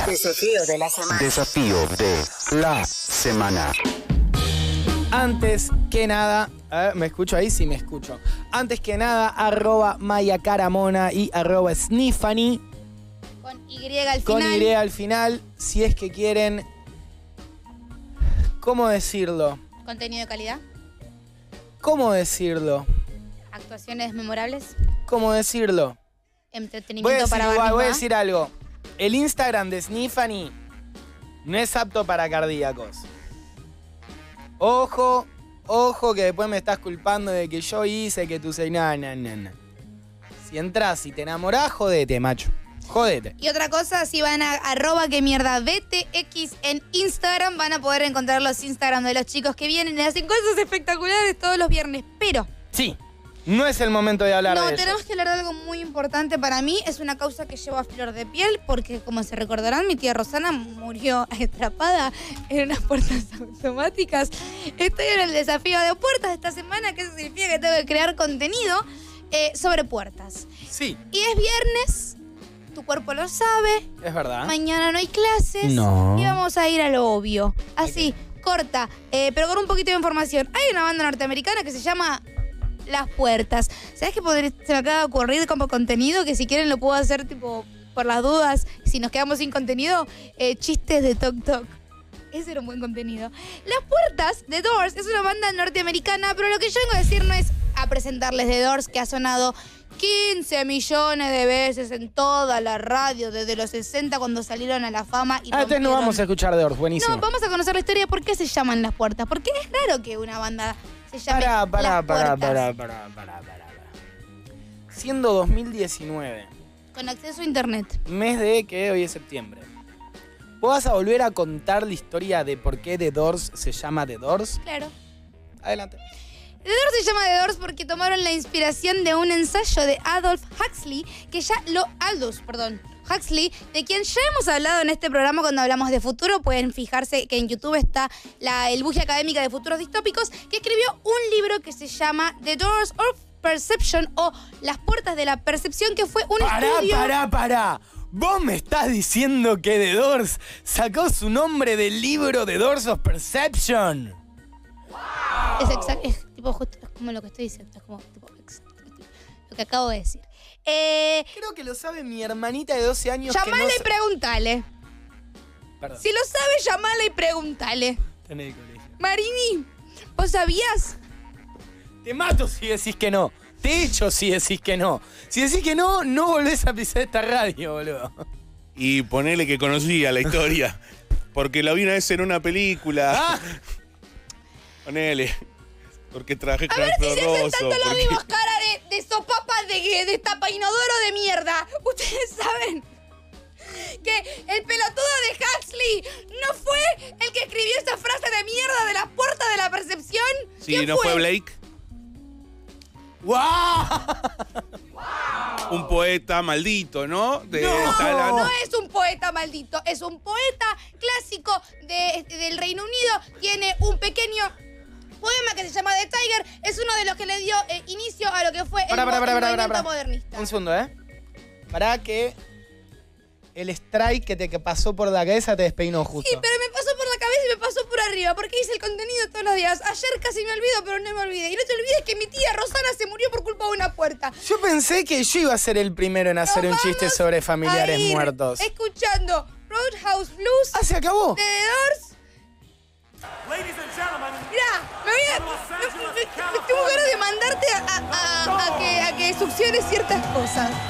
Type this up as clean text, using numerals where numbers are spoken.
Desafío de la semana. Desafío de la semana. Antes que nada, a ver, ¿me escucho ahí? Sí, me escucho. Antes que nada, @MayaCaramona y @Sniffany. Con Y al final. Con Y al final, si es que quieren... ¿Cómo decirlo? Contenido de calidad. ¿Cómo decirlo? Actuaciones memorables. ¿Cómo decirlo? Entretenimiento para voy a decir algo. El Instagram de Sniffany no es apto para cardíacos. Ojo que después me estás culpando de que yo hice que tú seas... No. Si entras y te enamorás, jodete, macho. Jodete. Y otra cosa, si van a @BTX en Instagram, van a poder encontrar los Instagram de los chicos que vienen y hacen cosas espectaculares todos los viernes. Pero... Sí, no es el momento de hablar de no, eso. tenemos que hablar de algo muy importante para mí. Es una causa que llevo a flor de piel porque, como se recordarán, mi tía Rosana murió atrapada en unas puertas automáticas. Estoy en el desafío de puertas esta semana, que eso significa que tengo que crear contenido sobre puertas. Sí. Y es viernes, tu cuerpo lo sabe. Es verdad. Mañana no hay clases. No. Y vamos a ir a lo obvio. Así, corta, pero con un poquito de información. Hay una banda norteamericana que se llama Las Puertas. ¿Sabes qué se me acaba de ocurrir como contenido? Que si quieren lo puedo hacer tipo por las dudas. Si nos quedamos sin contenido, chistes de Tok Tok. Ese era un buen contenido. Las Puertas, The Doors, es una banda norteamericana, pero lo que yo vengo a decir no es a presentarles The Doors, que ha sonado 15 millones de veces en toda la radio desde los 60 cuando salieron a la fama. Y entonces no vamos a escuchar The Doors, buenísimo. No, vamos a conocer la historia de por qué se llaman Las Puertas. Porque es raro que una banda se llame Las Puertas. Siendo 2019. Con acceso a internet. Mes de que hoy es septiembre. ¿Vos vas a volver a contar la historia de por qué The Doors se llama The Doors? Claro. Adelante. The Doors se llama The Doors porque tomaron la inspiración de un ensayo de Aldous Huxley, Huxley, de quien ya hemos hablado en este programa cuando hablamos de futuro. Pueden fijarse que en YouTube está el Bugia Académica de Futuros Distópicos, que escribió un libro que se llama The Doors of Perception, o Las Puertas de la Percepción, que fue un estudio... Pará. ¿Vos me estás diciendo que The Doors sacó su nombre del libro The Doors of Perception? Es exacto, es tipo justo, es como lo que estoy diciendo, es como tipo lo que acabo de decir. Creo que lo sabe mi hermanita de 12 años. Llamale y preguntale. Perdón. Si lo sabe, llamale y preguntale. Tenés colegio. Marini, ¿vos sabías? Te mato si decís que no. Te echo si decís que no. Si decís que no, no volvés a pisar esta radio, boludo. Y ponele que conocía la historia. Porque la vi una vez en una película. Ah. Ponele. Porque trabajé con A ver si Alfredo se hacen Rosso. tanto los vivos cara de sopapas de tapainodoro de mierda. Ustedes saben que el pelotudo de Huxley no fue el que escribió esa frase de mierda de Las Puertas de la Percepción. Sí, ¿Quién ¿no fue Blake? ¡Wow! Un poeta maldito, ¿no? No es un poeta maldito, es un poeta clásico del Reino Unido. Tiene un pequeño poema que se llama The Tiger. Es uno de los que le dio inicio a lo que fue el movimiento modernista. Un segundo, Para que el strike que te pasó por la cabeza te despeinó justo. Sí, pero me pasó por la cabeza y me pasó por arriba, porque hice el contenido todos los días. Ayer casi me olvido, pero no me olvidé. Y no te olvides que mi tía Rosana se murió por culpa de una puerta. Yo pensé que yo iba a ser el primero en hacer un chiste sobre familiares muertos. Escuchando Roadhouse Blues. ¿Ah, se acabó? De The Doors. Mirá, me tengo ganas de mandarte a que succiones ciertas cosas.